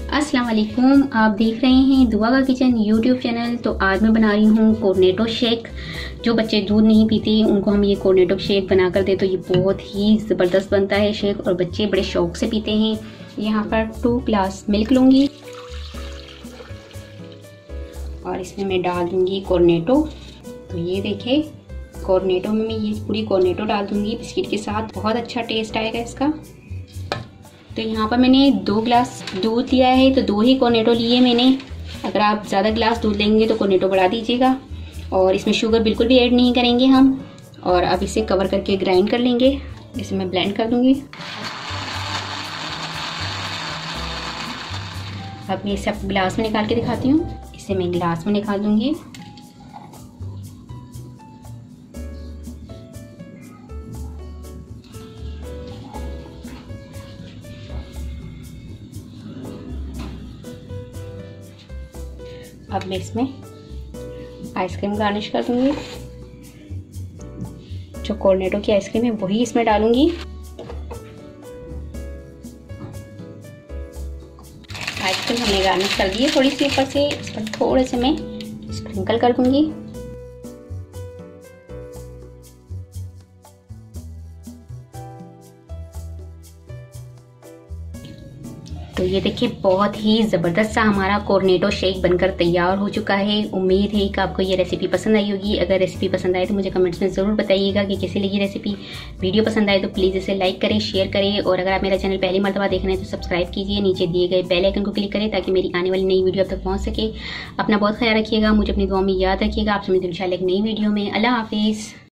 अस्सलाम वालेकुम। आप देख रहे हैं दुआ का किचन यूट्यूब चैनल। तो आज मैं बना रही हूँ कोर्नेटो शेक। जो बच्चे दूध नहीं पीते उनको हम ये कोर्नेटो शेक बना कर दे तो ये बहुत ही ज़बरदस्त बनता है शेक, और बच्चे बड़े शौक से पीते हैं। यहाँ पर 2 ग्लास मिल्क लूँगी और इसमें मैं डाल दूँगी कोर्नेटो। तो ये देखिए कोर्नेटो में मैं ये पूरी कोर्नेटो डाल दूँगी बिस्किट के साथ, बहुत अच्छा टेस्ट आएगा इसका। तो यहाँ पर मैंने 2 ग्लास दूध लिया है, तो 2 ही कोर्नेटो लिए मैंने। अगर आप ज़्यादा ग्लास दूध लेंगे तो कोर्नेटो बढ़ा दीजिएगा। और इसमें शुगर बिल्कुल भी ऐड नहीं करेंगे हम। और अब इसे कवर करके ग्राइंड कर लेंगे। इसे मैं ब्लेंड कर दूँगी। अब मैं इसे ग्लास में निकाल के दिखाती हूँ। इसे मैं ग्लास में निकाल दूँगी। अब मैं इसमें आइसक्रीम गार्निश कर दूंगी। जो कोर्नेटो की आइसक्रीम है वही इसमें डालूंगी। आइसक्रीम हमने गार्निश कर दी है थोड़ी सी ऊपर से, इस पर थोड़े से मैं स्प्रिंकल कर दूंगी। तो ये देखिए बहुत ही ज़बरदस्त सा हमारा कोर्नेटो शेक बनकर तैयार हो चुका है। उम्मीद है कि आपको ये रेसिपी पसंद आई होगी। अगर रेसिपी पसंद आए तो मुझे कमेंट्स में ज़रूर बताइएगा कि कैसी लगी रेसिपी। वीडियो पसंद आए तो प्लीज़ इसे लाइक करें, शेयर करें, और अगर आप मेरा चैनल पहली मर्तबा देख रहे हैं तो सब्सक्राइब कीजिए। नीचे दिए गए बेल आइकन को क्लिक करें ताकि मेरी आने वाली नई वीडियो आप तक पहुँच सके। अपना बहुत ख्याल रखिएगा, मुझे अपनी दुआ में याद रखिएगा। आपसे मिलते हैं इंशाल्लाह एक नई वीडियो में। अल्लाह हाफिज़।